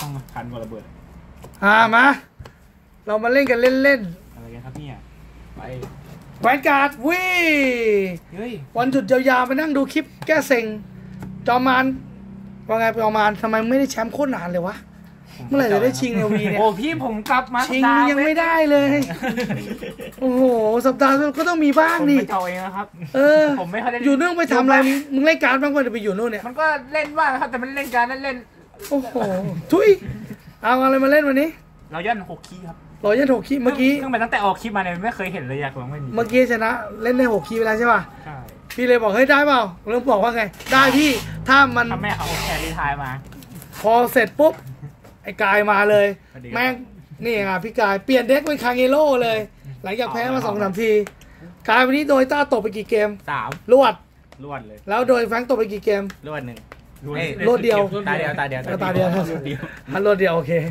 ต้องคันกว่าระเบิดมาเรามาเล่นกันเล่นๆอะไรกันครับเนี่ยไปแวนการ์ดวันหยุดยาวๆไปนั่งดูคลิปแก้เซ็งจอมานว่าไงจอมานทำไมไม่ได้แชมป์โคตรนานเลยวะเมื่อไหร่จะได้ชิงเอวีเนี่ยโอ้พี่ผมกลับมาชิงยังไม่ได้เลยโอ้โหสัปดาห์ก็ต้องมีบ้างดิผมไปเก่าเองนะครับผมไม่ค่อยได้อยู่นู่นไปทำอะไรมึงเล่นการ์ดบ้างกว่าจะไปอยู่นู่นเนี่ยมันก็เล่นบ้างครับแต่มันเล่นการเล่นโอ้โหทุยเอาอะไรมาเล่นวันนี้เราย่อน6 คีย์ครับเราย่อน6 คีย์เมื่อกี้เพิ่งไปตั้งแต่ออกคลิปมาเนี่ยไม่เคยเห็นเลยอยากลองไม่มีเมื่อกี้ชนะเล่นได้6 คีย์ไปแล้วใช่ป่ะใช่พี่เลยบอกเฮ้ยได้เปล่าเริ่มบอกว่าไงได้พี่ถ้ามันแม่เอาแครีทายมาพอเสร็จปุ๊บไอ้กายมาเลยแม่งนี่อ่ะพี่กายเปลี่ยนเด็กเป็นคางเงโร่เลยหลังจากแพ้มา2-3 ทีกายวันนี้โดยต้าตบไปกี่เกม 3 รวดเลยแล้วโดยแฟงตบไปกี่เกมรวด1 รวดเดียวตาเดียวรวดเดียวโอเค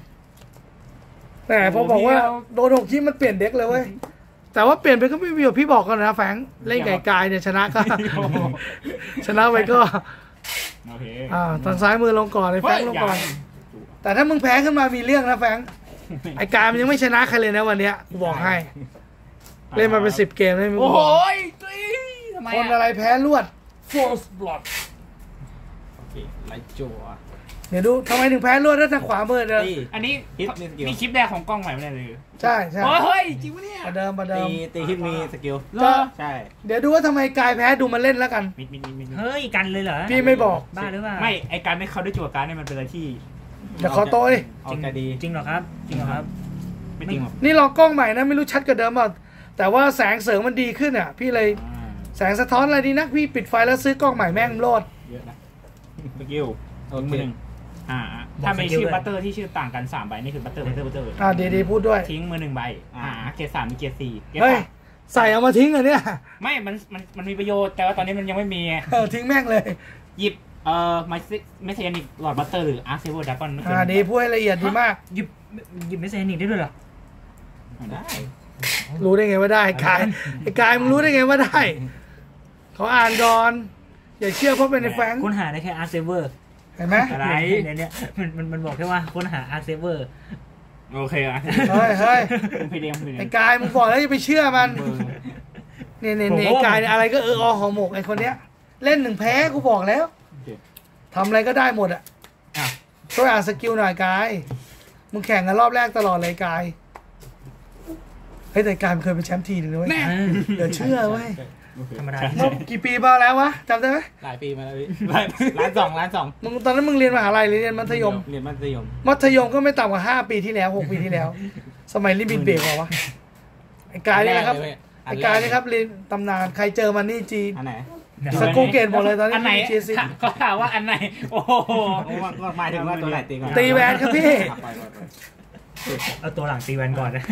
แต่พอบอกว่าโดน6 คีย์มันเปลี่ยนเด็กเลยเว้ยแต่ว่าเปลี่ยนไปก็ไม่มีพี่บอกกันนะแฟงเล่นไก่กายเนี่ยชนะก็ชนะไปก็ทางซ้ายมือลงก่อนเลยแฟงลงก่อนแต่ถ้ามึงแพ้ขึ้นมามีเรื่องนะแฟงไอ้กายมันยังไม่ชนะใครเลยนะวันเนี้ยกูบอกให้เล่นมาเป็น10 เกมเลยมึงบอกคนอะไรแพ้รวด Force Blood โอเคไลจั่วเดี๋ยวดูทำไมถึงแพ้รวดด้านทางขวามือเดิมอันนี้มีคลิปแดงของกล้องใหม่ไม่ได้เลยใช่เฮ้ยจริงปะเนี่ยประเดิมตีคลิปมีสกิลใช่เดี๋ยวดูว่าทำไมกายแพ้ดูมันเล่นแล้วกันเฮ้ยกันเลยเหรอพี่ไม่บอกบ้าหรือเปล่าไม่ไอการไม่เข้าได้จั่วการเนี่ยมันเป็นอะไรที่เดี๋ยวขอโต้ดิจริงเหรอครับไม่จริงหรอกนี่ลองกล้องใหม่นะไม่รู้ชัดกว่าเดิมป่ะแต่ว่าแสงเสริมมันดีขึ้นอ่ะพี่เลยแสงสะท้อนอะไรดีนักพี่ปิดไฟแล้วซื้อกล้องใหม่แม่งโลดเยอะนะสกิลมือถ้ามีชื่อบัตเตอร์ที่ชื่อต่างกัน3 ใบนี่คือบัตเตอร์ดีพูดด้วยทิ้งมือ1 ใบเกรด 3มีเกรด 4 เฮ้ยใส่เอามาทิ้งเหรอเนี่ยไม่มันมีประโยชน์แต่ว่าตอนนี้มันยังไม่มีทิ้งแม่งเลยหยิบไม่ใช่นิกหลอดบัตเตอร์หรืออาร์เซเวอร์ดากอนดีพูดให้ละเอียดดีมากหยิบไม่ใช่นิกได้ด้วยเหรอได้รู้ได้ไงว่าได้กายมึงรู้ได้ไงว่าได้เขาอ่านก่อนอย่าเชื่อเพราะเป็นในแฟงค้นหาได้แค่อาร์เซเวอร์เห็นไหมอะไรเนี่ยมันบอกแค่ว่าค้นหาอาร์เซเวอร์โอเคอ่ะเฮ้ยไอ้กายมึงบอกแล้วอย่าไปเชื่อมันเนี่ยไอ้กายอะไรก็หอหมกไอ้คนเนี้ยเล่น1 แพ้กูบอกแล้วทำอะไรก็ได้หมดอ่ะช่วยอ่านสกิลหน่อยกายมึงแข่งกันรอบแรกตลอดเลยกายเฮ้ยแต่กายมันเคยเป็นแชมป์ทีนึงเลยเดี๋ยวเชื่อเว้ยธรรมดากี่ปีมาแล้ววะจำได้ไหมหลายปีมาแล้วพี่ล้านสองมึงตอนนั้นมึงเรียนมหาลัยหรือเรียนมัธยมมัธยมก็ไม่ต่ำกว่า5 ปีที่แล้ว6 ปีที่แล้วสมัยลิมิตเบรกเหรอวะไอ้กายนี่นะครับไอ้กายนี่ครับเรียนตำนานใครเจอมันนี่จีอันไหนสกูเกตหมดเลยตอนนี้จีซีเขาถามว่าอันไหนโอ้โหหมายถึงว่าตัวไหนตีแวนครับพี่เอาตัวหลังตีแวนก่อนนะ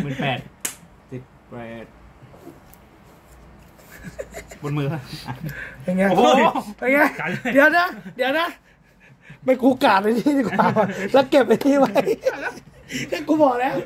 18ติดแวนบนมือเป็นไงเป็นไงเดี๋ยวนะไม่กูกาดไปที่ดีกว่าแล้วเก็บไปที่ไว้ก็กูบอกแล้ว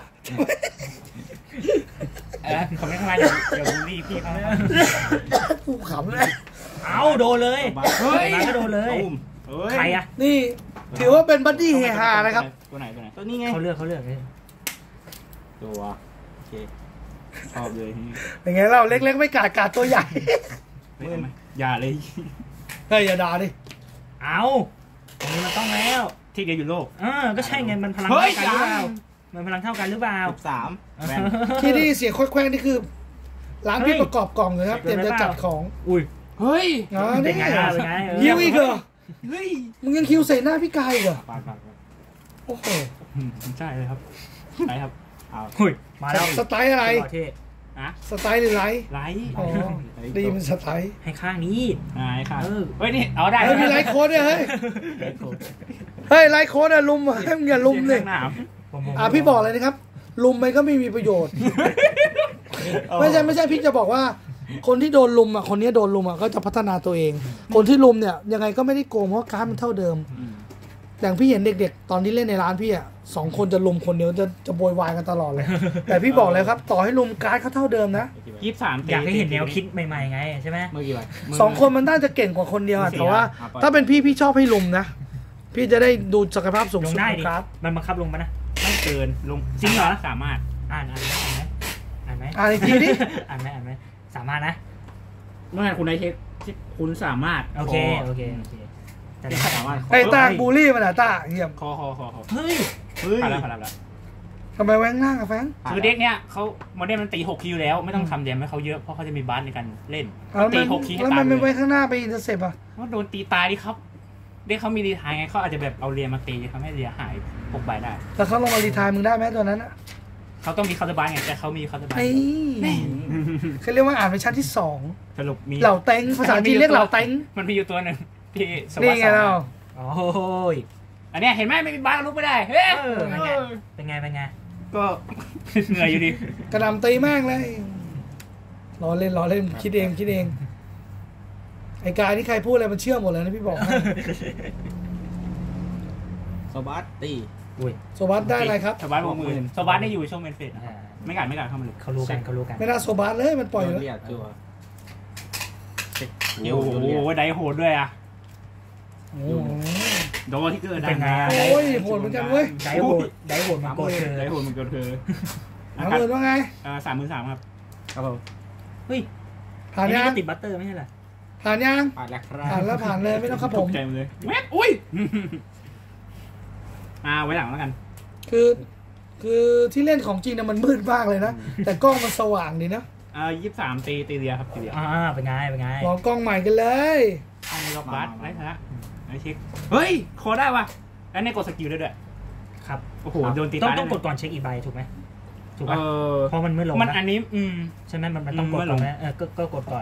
เขาไม่ทำไมเดี๋ยวบูลลี่พี่เขากูขำเลยเอาโดนเลยก็โดนเลยใครอ่ะนี่ถือว่าเป็นบัดดี้เฮฮานะครับตัวไหนตัวนี้ไงเขาเลือกเลยตัวโอเคชอบเลยเป็นไงเราเล็กๆไม่กาดตัวใหญ่อย่าเลยเฮ้ยอย่าด่าดิเอาตรงนี้มันต้องแล้วที่เดียวอยู่โลกก็ใช่ไงมันพลังเท่ากันหรือเปล่ามันพลังเท่ากันหรือเปล่า 3 ที่นี่เสียงแควงนี่คือร้านพี่ประกอบกล่องเลยครับเตรียมจะจัดของอุ้ยเฮ้ยเป็นไงคิวอีกเหรอเฮ้ยมึงยังคิวใส่หน้าพี่กายเหรอโอ้โหใช่เลยครับใช่ครับมาแล้วสไตล์อะไรสไตล์หรือไลท์อ๋อดีมันสไตล์ให้ข้างนี้ให้ข้างเฮ้ยนี่เอาได้มีไลท์โค้ดด้วยเฮ้ยไลท์โค้ดอะลุมให้มึงอย่าลุมเลยพี่บอกเลยนะครับลุมมันก็ไม่มีประโยชน์ไม่ใช่พี่จะบอกว่าคนที่โดนลุมอ่ะคนนี้โดนลุมอ่ะก็จะพัฒนาตัวเองคนที่ลุมเนี่ยยังไงก็ไม่ได้โกงเพราะการ์ดมันเท่าเดิมอย่างพี่เห็นเด็กๆตอนที่เล่นในร้านพี่อ่ะ2 คนจะลุมคนเดียวจะโวยวายกันตลอดเลยแต่พี่บอกเลยครับต่อให้ลุมการ์ดเขาเท่าเดิมนะ 23 อยากให้เห็นแนวคิดใหม่ๆไงใช่ไหมเมื่อกี้ 2 คนมันน่าจะเก่งกว่าคนเดียวแต่ว่าถ้าเป็นพี่ชอบให้ลุมนะพี่จะได้ดูศักยภาพสูงลงสุดได้ของดิการ์ดมันบังคับลงปะนะไม่เกินลงจริงเหรอสามารถอ่านไหมอ่านไหมอ่านอีกทีดิอ่านไหมสามารถนะเมื่อคุณได้เช็คคุณสามารถโอเคแต่สามารถไอ้ตาบูลลี่มันอ่ะตาเยี่ยมคอเฮ้ยผ่านแล้วทำไมแว้งหน้ากับแฟงคือเด็กเนี้ยเขาโมเดลมันตี6คิวแล้วไม่ต้องทำเดมให้เขาเยอะเพราะเขาจะมีบัสในการเล่นแล้วตีมัน 6คิวให้แล้วตามัยนเลไม่ไว้ยข้างหน้าไปอินเตอร์เซปอ่ะว่าโดนตีตายดิครับเด็กเขามีรีทายไงเขาอาจจะแบบเอาเรียมาตีทำให้เรียหาย6 ใบได้แล้วเขาลงมารีไทายมึงได้ไหมตอนนั้นอ่ะเขาต้องมีคาร์ดบัสไงแต่เขามีคาร์ดบัสไอ้เขาเรียกว่าอ่านเป็นชั้นที่สองสรุปมีเหล่าเต็งภาษาจีนเรียกเหล่าเต็งมันมีอยู่ตัวหนึ่งที่สวัสนี่ดิ์ไงเราโอ้ยอันเนี้ยเห็นไหมไม่มีบัสลุกไม่ได้เฮ้ยเป็นไงก็ เหนื่อยอยู่ดีกระดำตีแม่งเลยล้อเล่นคิดเองไอ้กายที่ใครพูดอะไรมันเชื่อหมดเลยนะพี่บอกให้โซบัสตีอุ้ยโซบัสได้อะไรครับสวัสดิ์60,000สวัสดิ์นี่อยู่ช่วงเมนเฟสนะครับไม่กัดเข้ามาเลยเขารู้กันไม่น่าโซบัสเลยมันปล่อยโดอยู่นแล้วเรียกจัวโอ้โหไดโหดด้วยอ่ะโอ้โหโดนที่เกิดเป็นไงโอ้ยโหดเหมือนกันเว้ยได้โหดมันโกรธเธอไดโหดมันเกิดเธอเอาเงินว่าไง 33,000ครับครับผมเฮ้ยผ่านนี่ยังก็ติดบัตเตอร์ไม่ใช่เหรอผ่านยังผ่านแล้วครับผ่านแล้วผ่านเลยไม่ต้องครับผมใจเลยแว๊บอุ้ยไว้หลังแล้วกันคือที่เล่นของจริงนะมันมืดมากเลยนะ แต่กล้องมันสว่างดีนะ 23ตีเรียครับตีเรียเป็นไงลองกล้องใหม่กันเลยเอามีล็อกบัสไรนะไอเช็คเฮ้ยคอได้ว่ะแล้วในกดสกิลได้ด้วยครับโอ้โหโดนตีต้องกดก่อนเช็คอีกใบถูกไหมถูกป่ะเพราะมันไม่ลงมันอันนี้ใช่ไหมมันต้องกดก่อนนะก็กดก่อน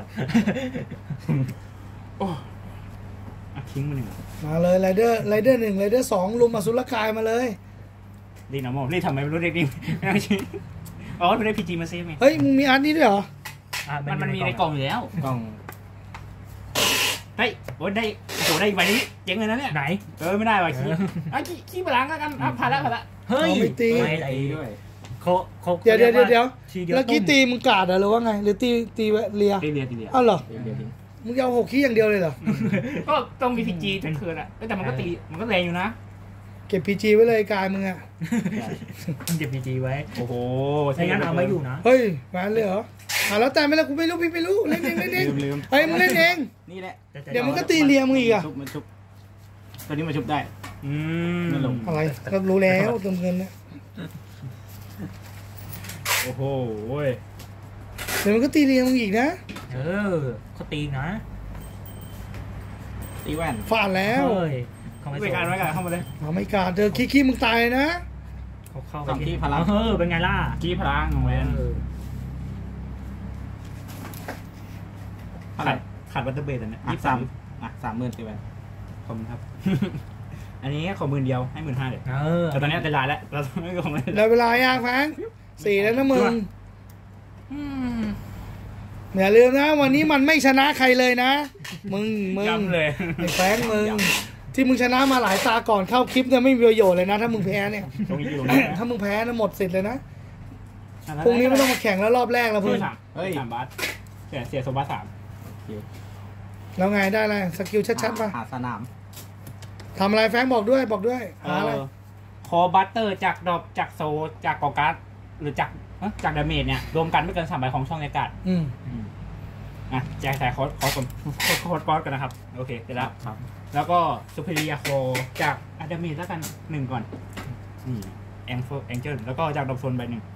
โอ้ทิ้งมาหนึ่งมาเลยไรเดอร์1ไรเดอร์2ลุมอสุรกายมาเลยรีนอร์มอลรีทำไมไม่รู้เด็กนี่ไม่ต้องชี้อ๋อไม่ได้พีจีมาเซฟไงเฮ้ยมึงมีอาร์ตนี้ด้วยเหรอมันมีในกล่องอยู่แล้วกล่องเฮ้ยโอ้ได้โอ้โหได้ใบนี้เจ๋งเลยนะเนี่ยไหนไม่ได้ว่ะขี้ไปล้างแล้วกันผ่านแล้วเฮ้ยไม่ตีตีด้วยเดี๋ยวทีเดีแล้วกี้ตีมึงกาดเหรอว่าไงหรือตีเลียตีเรียอ้าวเหรอเดี๋ยวทิ้งมึงจะเอา6ขี้อย่างเดียวเลยเหรอก็ต้องมีพีจีทุกคืนอ่ะแต่มันก็ตีมันก็แรงอยู่นะเก็บพีจีไว้เลยกายมึงอ่ะมันเก็บพีจีไว้โอ้โหไม่งั้นเอาไม่อยู่นะเฮ้ยมาเลยเหรอแล้วแต่ไม่แล้วกูไม่รู้พี่ไม่รู้เล่นเองลืมเฮ้ยมึงเล่นเองนี่แหละเดี๋ยวมึงก็ตีเลียมึงอีกอ่ะมันชุบตอนนี้มันชุบได้ ไม่ลงอะไรก็รู้แล้วเติมเงินนะโอ้โหเดี๋ยวมันก็ตีเลียมึงอีกนะเขาตีนะตีแว่นฟาดแล้วไม่การเข้ามาเลยไม่กาดเจอขี้มึงตายนะเขาเข้าสองที่พลังเป็นไงล่ะกี้พลังของแวนขาดวัตเตอร์เบสอันนี้ 30,000ตีแว่นขอบคุณครับ อันนี้ขอ10,000เดียวให้15,000เลยแต่ตอนนี้ได้ลายแล้วเราไม่ของเลยแล้วเวลาย่างแฟง4แล้วนะมึงอย่าลืมนะวันนี้มันไม่ชนะใครเลยนะมึงย้ำเลยไอ้แฟงมึงที่มึงชนะมาหลายตาก่อนเข้าคลิปเนี่ยไม่มีประโยชน์เลยนะถ้ามึงแพ้เนี่ยตรงนี้อยู่ตรงนี้ถ้ามึงแพ้นะหมดสิทธิ์เลยนะพรุ่งนี้ไม่ต้องมาแข่งแล้วรอบแรกแล้วเพิ่เพื่มอน 3บาทเสียโซบา3 แล้วไงได้อะไรสกิลชัดๆป่ะหาสนามทำอะไรแฟงบอกด้วยหาอะไรคอบัตเตอร์จากดอกจากโซจากกอการ์ดหรือจากดาเมจเนี่ยรวมกันไม่เกิน3 ใบของช่องในการ์ดแจกแต่คอร์สกันนะครับโอเคเสร็จแล้วครับแล้วก็ซูเปอร์เรียโคจากดาเมจแล้วกัน1ก่อนนี่แองเจิลแล้วก็จากดอกโซนใบ1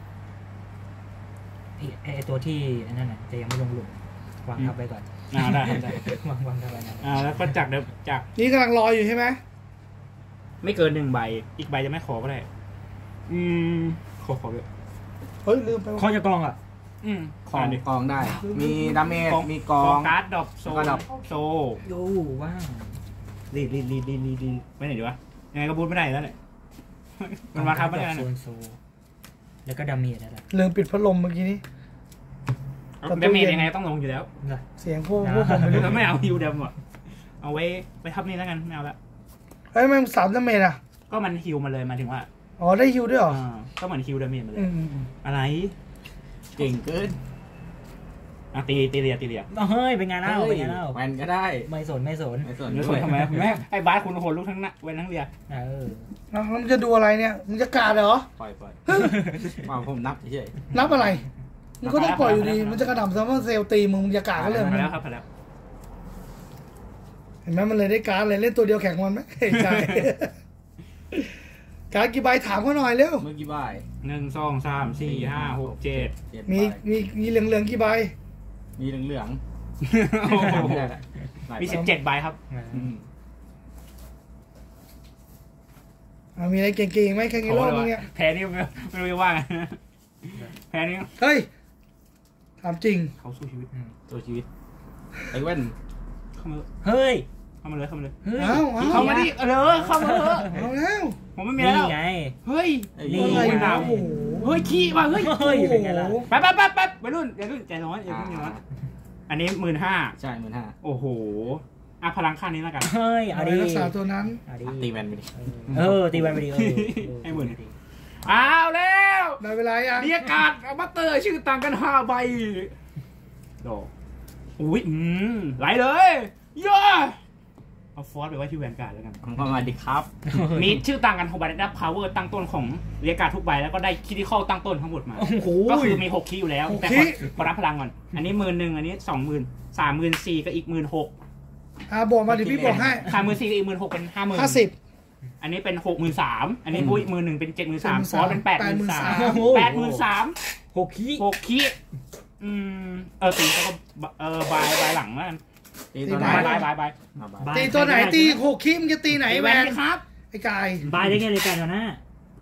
ไอตัวที่นั่นน่ะจะยังไม่ลงหลุมวางทับไปก่อนได้วางทับไปนะแล้วก็จากนี่กำลังรออยู่ใช่ไหมไม่เกิน1 ใบอีกใบจะไม่ขอก็ได้ขอเยอะเฮ้ยลืมไปข้อจะกองอ่ะของกองได้ มีดาเมจมีกองการ์ดดอกโซโย่ว่างรีไปไหนดีวะยังไงก็บูทไม่ได้แล้วเนี่ยมันมาครับไม่ได้นะโซแล้วก็ดาเมจอะไรลืมปิดพัดลมเมื่อกี้นี้ดาเมจยังไงต้องลงอยู่แล้วเสียงพวกผมไม่รู้ไม่เอาฮิวเดมอ่ะเอาไว้ไปทับนี่แล้วกันไม่เอาละเฮ้ยมัน3 ดาเมจอ่ะก็มันฮิวมาเลยมาถึงว่าอ๋อได้ฮิวด้วยเหรอก็เหมือนฮิวดาเมจมาเลยอะไรเก่งเกินตีเรียเฮ้ยเป็นไงเล่าเป็นไงเล่าแวนก็ได้ไม่สนไม่สนทำไมแม่ไอ้บาสคุณโหดลูกทั้งนั้นเว้นทั้งเรียแล้วมึงจะดูอะไรเนี่ยมึงจะกาดเหรอปล่อยมาผมนับเฉยนับอะไรมึงก็ต้องปล่อยอยู่ดีมันจะกระหน่ำซัมเมอร์เซลตีมึงจะกาดก็เรื่องมาแล้วครับมาแล้วเห็นไหมมันเลยได้การ์ดเลยเล่นตัวเดียวแข่งมันไหมใช่การ์ดกี่ใบถามเขาหน่อยเร็วเมื่อกี้ใบ 1 2 3 4 5 6 7 มีเหลืองกี่ใบมีเหลืองมี17 ใบครับมีอะไรเก่งๆไหมแข่งในโลกมึงเนี่ยแพ้นี่ไม่รู้จะว่าไงแพ้นี่เฮ้ยถามจริงเขาสู้ชีวิตตัวชีวิตไอ้แว่นเฮ้ยเข้ามาเลยเอาเข้ามาดิเข้ามาเลยเอาแล้วผมไม่มีแล้วไงเฮ้ยนี่อะไรนะโอ้โหเฮ้ยขี้ว่ะเฮ้ยเฮ้ยเป็นไงล่ะแป๊บวัยรุ่นใจน้อยอย่าเพิ่งน้อยอันนี้15,000 ใช่15,000 โอ้โหพลังค่านี้แล้วกันเฮ้ยเอาดิรักษาตัวนั้นตีแวนไปดิตีแวนไปดิให้หมื่นอ้าวแล้วได้เวลายังเรียกการ์ดบัตเตอร์ชื่อต่างกัน5 ใบดอกอุ้ยไหลเลยย่าเอาฟอสไปไว้ที่แวนการ์ดแล้วกันของมาดิครับมีชื่อต่างกัน6 ใบได้พาวเวอร์ตั้งต้นของเรียกการ์ดทุกใบแล้วก็ได้คิดที่เข้าตั้งต้นทั้งหมดมาโอ้โหก็คือมี6คีย์อยู่แล้วแต่ขอรับพลังก่อนอันนี้11,000อันนี้20,000 34,000ก็อีก16,000 บอกมาเดี๋ยวพี่บอกให้ 34,000กับอีก16,000เป็น50,000 50 อันนี้เป็น63,000อันนี้ปุ้ย11,000เป็น73,000ฟอสเป็น83,000 83,000 6ขี้ 6คีย์ตีแล้วก็บายหลังแล้วกันตีตัวไหนบายตีตัวไหนตี6คิมจะตีไหนแวนครับไอ้กายบายได้ไงเลยกันวะน้า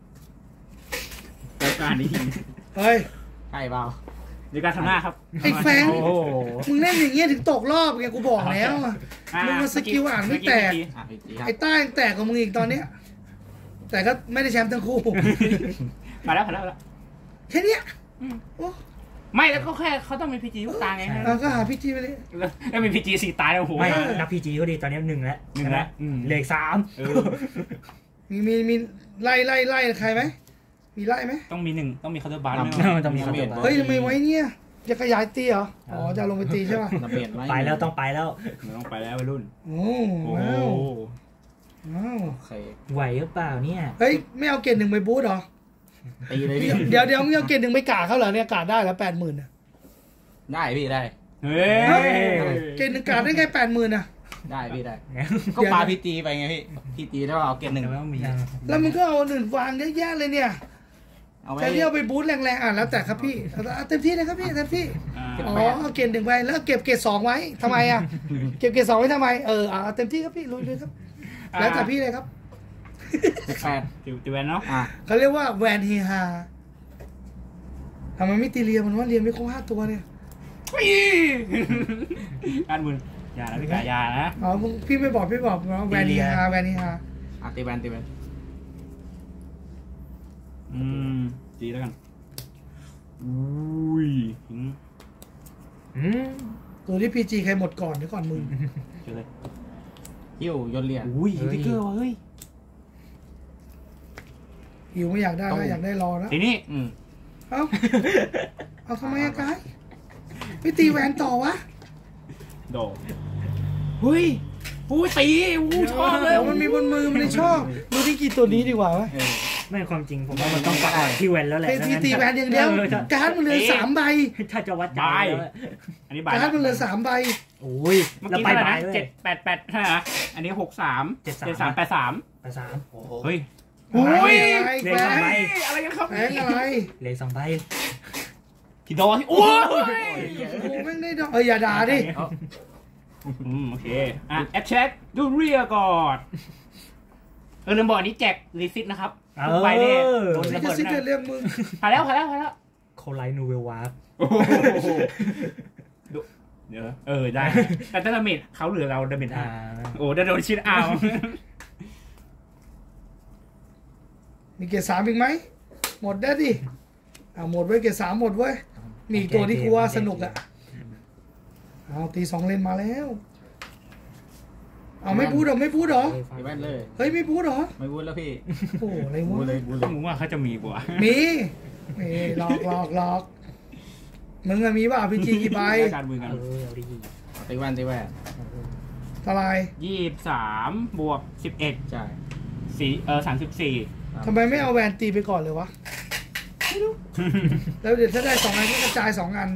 การนี้เฮ้ยใกล้เบาในการทำหน้าครับไอ้แฟงมึงเล่นอย่างเงี้ยถึงตกรอบไงกูบอกแล้วมึงมาสกิลอ่านไม่แตกไอ้ใต้ยังแตกกว่ามึงอีกตอนเนี้ยแต่ก็ไม่ได้แชมป์ทั้งคู่มาแล้วแค่เนี้ยไม่แล้วก็แค่เขาต้องมีพีจีทุกตาไงก็หาพี่จีไปเลยแล้วมีพีจี4 ตาแล้วโหไม่นับพีจีก็ดีตอนนี้1แล้วเหลือ3 มีไล่ใครไหมมีไล่ไหมต้องมี1ต้องมีคาร์ดบาร์ต้องมีคาร์ดบาร์เฮ้ยทำไมไว้เนี่ยจะขยายตีเหรอจะลงไปตีใช่ป่ะไปแล้วต้องไปแล้ววัยรุ่นโอ้ไหวหรือเปล่าเนี่ยเฮ้ยไม่เอาเกณฑ์1ไปบูทเหรอตีเลยพี่เดี๋ยวมึงเอาเกณฑ์1ไปกาเขาเหรอเนี่ยกาได้แล้ว80,000น่ะได้พี่ได้เฮ้ยเกณฑ์1กาได้ไง80,000น่ะได้พี่ได้ก็ปาพีจีไปไงพี่จีแล้วเอาเกณฑ์1 แล้วมีแล้วมึงก็เอา1วางเยอะแยะเลยเนี่ยแต่ที่เอาไปบูทแรงๆแล้วแต่ครับพี่เต็มที่เลยครับพี่เต็มที่เอาเกณฑ์1ไปแล้วเก็บเกณฑ์2ไว้ทำไมอ่ะเก็บเกณฑ์2ไว้ทำไมเอาเต็มที่ครับพี่ลุยเลยครับแล้วแต่พี่เลยครับ 8 ติวแวนเนาะเขาเรียกว่าแวนเฮฮาทำไมไม่ตีเรียมันว่าเรียไม่ครบ5 ตัวเนี่ยการมึงอย่านะพี่กายานะพี่ไม่บอกแวนเฮฮาตีแวนตีแล้วกันอุ้ยตัวที่พีจีใครหมดก่อนเดี๋ยวก่อนมึงเจอเลยฮิวยนเรียนอุ้ยติ๊กเกอร์ว่ะเฮ้ยหิวไม่อยากได้แล้วอยากได้รอแล้วทีนี้เอาทำไมอะกายไม่ตีแวนต่อวะโดเฮ้ยตีชอบเลยมันมีบนมือมันชอบดูที่กี่ตัวนี้ดีกว่าวะไม่ความจริงผมว่ามันต้องปัดที่แวนแล้วแหละตีแวนอย่างเดียวการ์ดมันเหลือ3 ใบถ้าจะวัดใจอันนี้การ์ดมันเหลือ3 ใบโอ้ยแล้วไป788ใช่ไหมอันนี้63 73 83เฮ้ยเลข2 ใบอะไรกันครับอะไรเลข2 ใบกี่ดอกโอ้ยไม่ได้ดอกอย่าด่าดิโอเคแอปเช็คดูเรียก่อนลืมบอกนี้แจกรีซิตนะครับไปเนี่ยโดนระเบิดนะเรื่องมึงผ่านแล้วโคไลนูเวลวาร์เดี๋ยวได้แต่ถ้าดาเมจเขาเหลือเราดาเมจโอ้ได้โดนชิดอ้าวมีเกรด3อีกไหมหมดได้ดิหมดไว้เกรด3หมดไว้มีตัวที่กูว่าสนุกอ่ะตี2 เลนมาแล้วไม่พูดหรอตีแว่นเลยเฮ้ยไม่พูดหรอไม่พูดแล้วพี่โอ้อะไรวะมึงว่าเขาจะมีบ่มีหลอกมึงอะมีป่ะพีจีกี่ใบการมือกันเอาดิตีแว่นตีแว่นเท่าไหร 23 บวก 11 ใช่ 34 ทำไมไม่เอาแวนตีไปก่อนเลยวะแล้วเดี๋ยวถ้าได้2 อันก็กระจาย2 อัน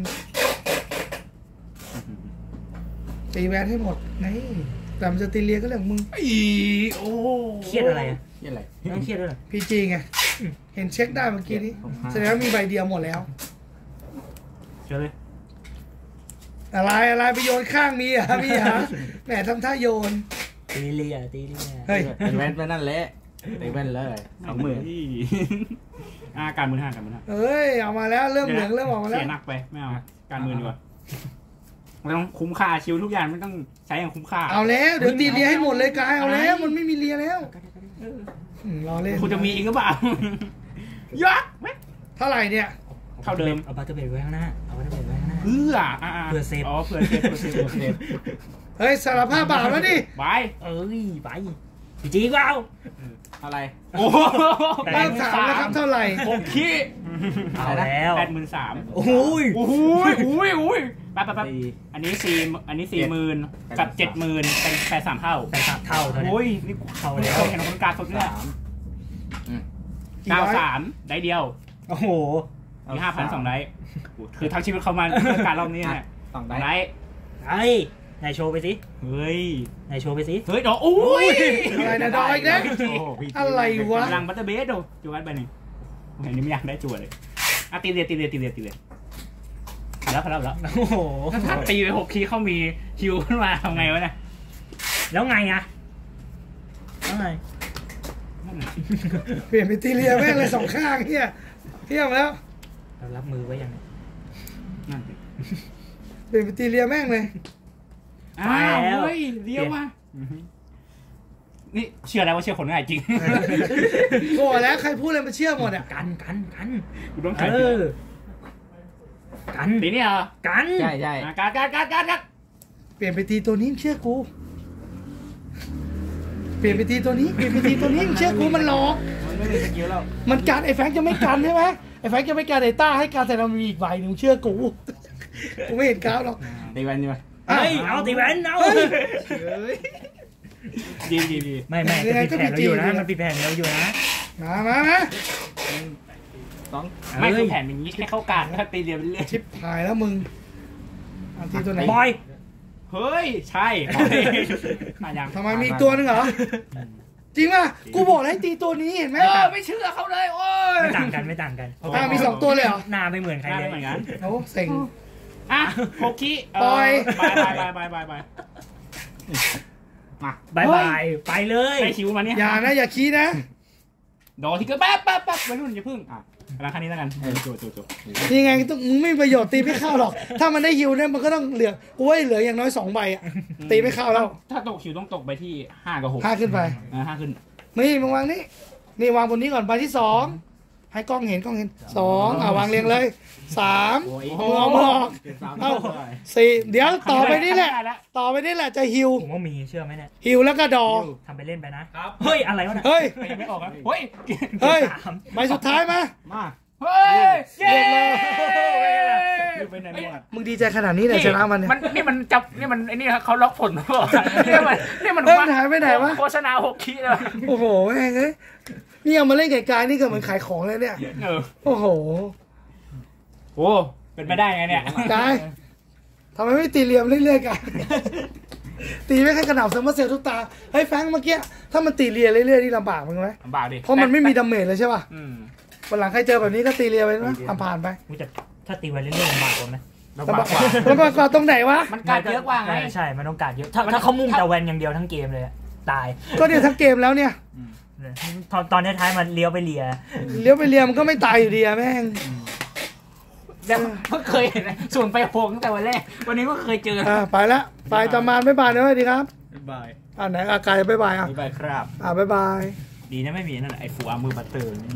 ตีแวนให้หมดนี่แต่มันจะตีเลียก็เรื่องมึงโอ้เครียดอะไรอ่ะนี่อะไรต้องเครียดด้วยเหรอพีจีไงเห็นเช็คได้เมื่อกี้นี้แสดงว่ามีใบเดียวหมดแล้วเชื่อเลยอะไรไปโยนข้างมีอ่ะมีอ่ะแหมทำท่าโยนตีเลียเฮ้ยเป็นแว่นไปนั่นแหละตีแว่นเลย 20,000การมือ5การมือ5 เฮ้ยเอามาแล้วเริ่มเหลืองเริ่มออกมาแล้วเสียหนักไปไม่เอาการมือดีกว่ามันต้องคุ้มค่าชิวทุกอย่างไม่ต้องใช้อย่างคุ้มค่าเอาแล้วเดี๋ยวตีเลียให้หมดเลยกายเอาแล้วมันไม่มีเลียแล้วรอเล่นคุณจะมีเองหรือเปล่ายักไหมเท่าไหร่เนี่ยเท่าเดิมเอาบัตเตอร์เบรไว้ข้างหน้าเอาบัตเตอร์เบรไว้ข้างหน้าเพื่อเผื่อเซฟอ๋อเผื่อเซฟเฮ้ยสารภาพบาปแล้วดิไปเอ้ยไปจีกว่าอะไรโอ้เริ่มถามแล้วครับเท่าไหร่ 6 ขี้เอาแล้ว 83,000 โอ้ยโอ้ยแป๊บอันนี้40,000กับ 70,000เป็น83เท่าไป3 เท่าเท่านั้นโอ้ยนี่กูเข้าแล้วเห็นคนกลางสดเนี่ย93ได้เดียวโอ้โหมี 5,200ได้คือทั้งชีวิตเขามาเพื่อการรอบนี้เนี่ย 2 ได้ได้ไอ้นายโชว์ไปสิเฮ้ยนายโชว์ไปสิดอกโอ้ยอะไรนะดอยอีกนะ อะไรวะพลังบัตเตอร์เบสดูจูวัดไปหนึ่งเห็นนี่ไม่อยากได้จูเลยตีเรียผ่านแล้วโอ้โหถ้าตีไป6 คีย์เขามีฮิวขึ้นมาทำไงวะเนี่ยแล้วไงอะแล้วไงเปลี่ยนเป็นตีเลียแม่งเลย2 ข้างเฮียเทียมแล้วเรารับมือไว้ยังไงนั่นเปลี่ยนเป็นตีเลียแม่งเลยอ้าวเฮ้ยเลี้ยวว่ะนี่เชื่อแล้วว่าเชื่อคนง่ายจริงโง่แล้วใครพูดอะไรมาเชื่อหมดอ่ะกันกูต้องเออกันตีเนี่ยเหรอกันใช่การเปลี่ยนไปตีตัวนี้มึงเชื่อกู เปลี่ยนไปตีตัวนี้มึงเชื่อกูมันหลอกมันไม่มีสกิลแล้วมันการไอ้แฟงจะไม่กันใช่ไหมไอ้แฟงจะไม่การไอ้ต้าให้การแต่เรามีอีกใบหนึ่งเชื่อกูกูไม่เห็นกราฟหรอกตีแว่นใช่ไหมเฮ้ยเอาตีแวนเอาดีไม่มันปิดแผนเราอยู่นะมันปิดแผนเราอยู่นะมา 2 ไม่คือแผนอย่างนี้ให้เข้าการนะครับตีเรียไปเรื่อยชิปหายแล้วมึงตีตัวไหนบอยเฮ้ยใช่มายังทำไมมีอีกตัวนึงเหรอจริงป่ะกูบอกให้ตีตัวนี้เห็นไหมไม่เชื่อเขาเลยโอ้ยไม่ต่างกันมี2 ตัวเลยเหรอหน้าไม่เหมือนใครได้เลยเหมือนกันโอ้เซ็งอ่ะ6 คีปล่อยบายบายไปเลยได้คิวมาเนี่ยอย่าขี้นะดอที่ก็แป๊บวัยรุ่นอย่าพึ่งพลังคันนี้แล้วกันโจนี่ไงมึงไม่มีประโยชน์ตีไม่เข้าหรอกถ้ามันได้ฮิวเนี่ยมันก็ต้องเหลือกูว่าเหลืออย่างน้อย2 ใบอ่ะตีไม่เข้าแล้วถ้าตกคิวต้องตกไปที่5 กับ 6 5ขึ้นไป 5 ขึ้นนี่มึงวางนี่วางบนนี้ก่อนใบที่2ให้กล้องเห็น2วางเรียงเลย3เอามือออกเอา4เดี๋ยวต่อไปนี่แหละจะฮิวผมว่ามีเชื่อไหมเนี่ยฮิวแล้วก็ดอทำไปเล่นไปนะครับ เฮ้ยอะไรวะเนี่ยเฮ้ยยังไม่ออกครับเฮ้ยใบสุดท้ายมาเฮ้ยเย้ไปไหนหมดมึงดีใจขนาดนี้เนี่ยชนะมันเนี่ยนี่มันจับนี่มันไอ้นี่เขาล็อกผลหรือเปล่านี่มันเฮ้ยมันหายไปไหนวะโฆษณา6 คีย์เลยโอ้โหแม่งเอ้ยนี่เอามาเล่นไกลๆนี่ก็เหมือนขายของเลยเนี่ยโอ้โหโอ้เป็นไปได้ไงเนี่ยกายทำไมไม่ตีเหลี่ยมเรื่อยๆกันตีไม่ให้กระหน่ำเซอร์เซลทุกตาเฮ้ยแฟงเมื่อกี้ถ้ามันตีเลียเรื่อยๆนี่ลำบากมั้งไหมลำบากดิเพราะมันไม่มีดาเมจเลยใช่ป่ะ วันหลังใครเจอแบบนี้ก็ตีเลียไปนะทำผ่านไปถ้าตีไว้เรื่อยๆลำบากกว่าไหมลำบากกว่าตรงไหนวะมันการเยอะกว่าไงใช่มันต้องการเยอะถ้าเขามุ่งแต่แวนอย่างเดียวทั้งเกมเลยตายก็เนี่ยทั้งเกมแล้วเนี่ยตอนท้ายมันเลี้ยวไปเลียเลี้ยวไปเลียมันก็ไม่ตายอยู่ดีอะแม่งแต่เพิ่งเคยเห็นส่วนไปโหงตั้งแต่วันแรกวันนี้ก็เคยเจอไปละไปตามานบ๊ายบายนะสวัสดีครับบายไหนอากายบ๊ายบายอ่ะบ๊ายบายครับบ๊ายบายดีนะไม่มีนั่นไอ้ฟูอาร์มือบัตเตอร์